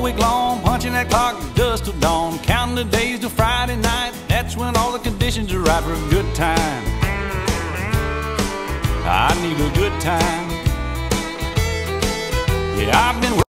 week long, punching that clock just till dawn, counting the days till Friday night. That's when all the conditions are right for a good time. I need a good time. Yeah, I've been